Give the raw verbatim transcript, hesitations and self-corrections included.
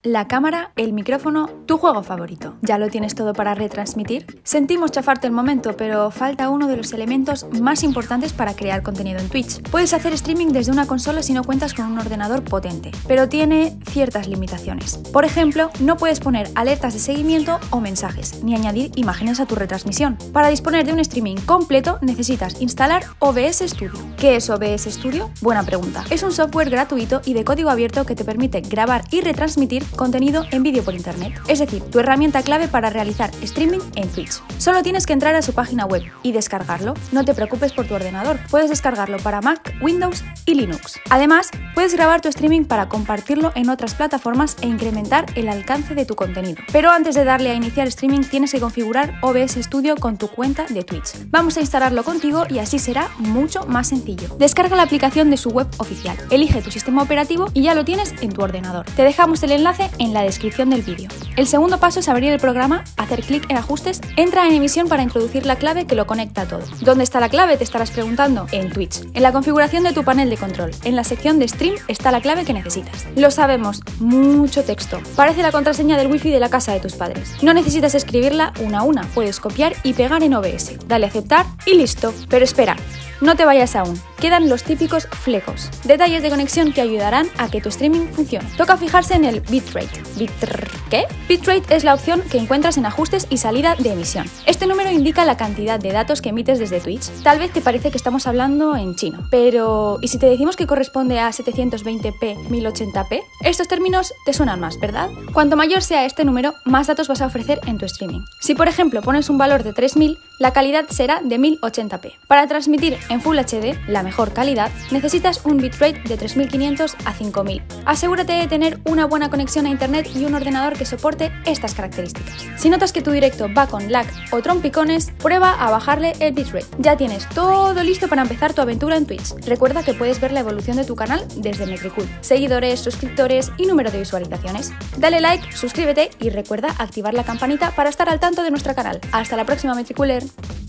La cámara, el micrófono, tu juego favorito. ¿Ya lo tienes todo para retransmitir? Sentimos chafarte el momento, pero falta uno de los elementos más importantes para crear contenido en Twitch. Puedes hacer streaming desde una consola si no cuentas con un ordenador potente, pero tiene ciertas limitaciones. Por ejemplo, no puedes poner alertas de seguimiento o mensajes, ni añadir imágenes a tu retransmisión. Para disponer de un streaming completo necesitas instalar O B S Studio. ¿Qué es O B S Studio? Buena pregunta. Es un software gratuito y de código abierto que te permite grabar y retransmitir contenido en vídeo por internet, es decir, tu herramienta clave para realizar streaming en Twitch. Solo tienes que entrar a su página web y descargarlo. No te preocupes por tu ordenador, puedes descargarlo para Mac, Windows y Linux. Además, puedes grabar tu streaming para compartirlo en otras plataformas e incrementar el alcance de tu contenido. Pero antes de darle a iniciar streaming tienes que configurar O B S Studio con tu cuenta de Twitch. Vamos a instalarlo contigo y así será mucho más sencillo. Descarga la aplicación de su web oficial, elige tu sistema operativo y ya lo tienes en tu ordenador. Te dejamos el enlace en la descripción del vídeo. El segundo paso es abrir el programa, hacer clic en ajustes, entra en emisión para introducir la clave que lo conecta a todo. ¿Dónde está la clave? Te estarás preguntando. En Twitch. En la configuración de tu panel de control, en la sección de stream está la clave que necesitas. Lo sabemos, mucho texto. Parece la contraseña del wifi de la casa de tus padres. No necesitas escribirla una a una, puedes copiar y pegar en O B S. Dale a aceptar y listo. Pero espera, no te vayas aún. Quedan los típicos flecos, detalles de conexión que ayudarán a que tu streaming funcione. Toca fijarse en el bitrate. ¿Bitrrr qué? Bitrate es la opción que encuentras en ajustes y salida de emisión. Este número indica la cantidad de datos que emites desde Twitch. Tal vez te parece que estamos hablando en chino, pero ¿y si te decimos que corresponde a setecientos veinte p mil ochenta p? Estos términos te suenan más, ¿verdad? Cuanto mayor sea este número, más datos vas a ofrecer en tu streaming. Si por ejemplo pones un valor de tres mil, la calidad será de mil ochenta p. Para transmitir en Full H D, la mejor calidad, necesitas un bitrate de tres mil quinientos a cinco mil. Asegúrate de tener una buena conexión a internet y un ordenador que soporte estas características. Si notas que tu directo va con lag o trompicones, prueba a bajarle el bitrate. Ya tienes todo listo para empezar tu aventura en Twitch. Recuerda que puedes ver la evolución de tu canal desde Metricool. Seguidores, suscriptores y número de visualizaciones. Dale like, suscríbete y recuerda activar la campanita para estar al tanto de nuestro canal. Hasta la próxima, Metricooler.